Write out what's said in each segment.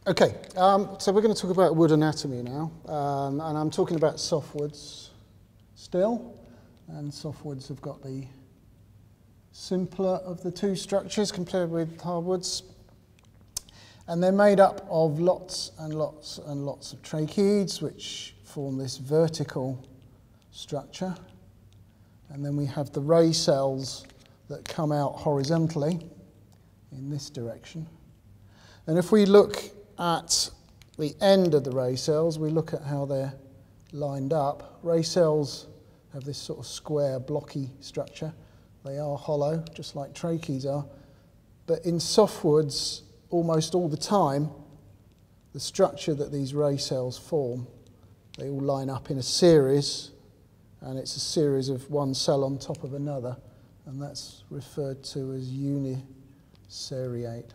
Okay, so we're going to talk about wood anatomy now, and I'm talking about softwoods still, and softwoods have got the simpler of the two structures compared with hardwoods, and they're made up of lots and lots and lots of tracheids which form this vertical structure, and then we have the ray cells that come out horizontally in this direction. And if we look at the end of the ray cells, we look at how they're lined up. Ray cells have this sort of square, blocky structure. They are hollow, just like tracheids are. But in softwoods, almost all the time, the structure that these ray cells form, they all line up in a series, and it's a series of one cell on top of another, and that's referred to as uniseriate.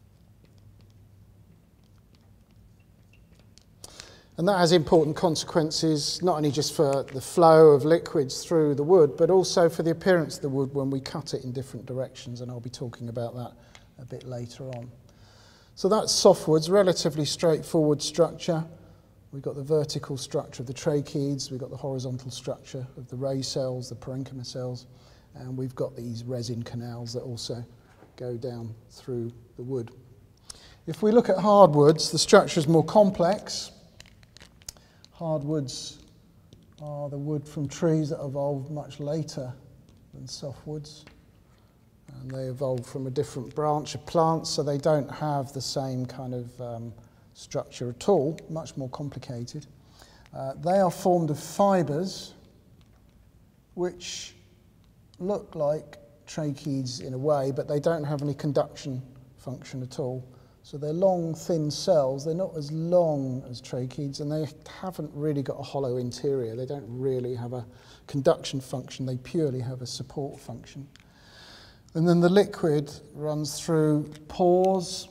And that has important consequences, not only just for the flow of liquids through the wood, but also for the appearance of the wood when we cut it in different directions, and I'll be talking about that a bit later on. So that's softwoods, relatively straightforward structure. We've got the vertical structure of the tracheids, we've got the horizontal structure of the ray cells, the parenchyma cells, and we've got these resin canals that also go down through the wood. If we look at hardwoods, the structure is more complex. Hardwoods are the wood from trees that evolved much later than softwoods, and they evolved from a different branch of plants, so they don't have the same kind of structure at all, much more complicated. They are formed of fibres which look like tracheids in a way, but they don't have any conduction function at all. So they're long, thin cells. They're not as long as tracheids, and they haven't really got a hollow interior. They don't really have a conduction function. They purely have a support function. And then the liquid runs through pores,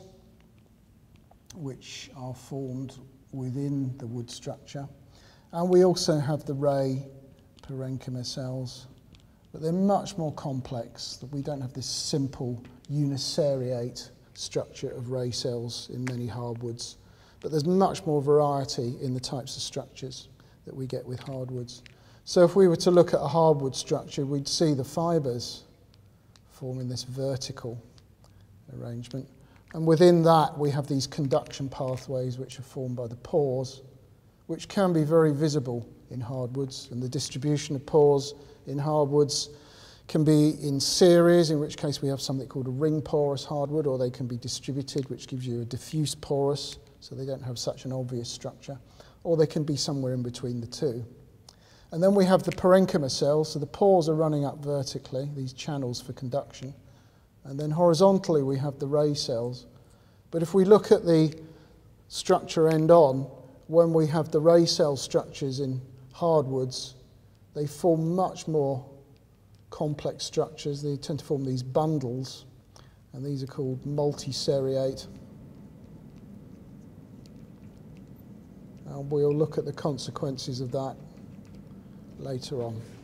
which are formed within the wood structure. And we also have the ray parenchyma cells, but they're much more complex. We don't have this simple uniseriate structure of ray cells in many hardwoods, but there's much more variety in the types of structures that we get with hardwoods. So if we were to look at a hardwood structure, we'd see the fibres forming this vertical arrangement, and within that we have these conduction pathways which are formed by the pores, which can be very visible in hardwoods, and the distribution of pores in hardwoods can be in series, in which case we have something called a ring porous hardwood, or they can be distributed, which gives you a diffuse porous, so they don't have such an obvious structure, or they can be somewhere in between the two. And then we have the parenchyma cells, so the pores are running up vertically, these channels for conduction, and then horizontally we have the ray cells. But if we look at the structure end on, when we have the ray cell structures in hardwoods, they form much more complex structures. They tend to form these bundles, and these are called multiseriate. And we'll look at the consequences of that later on.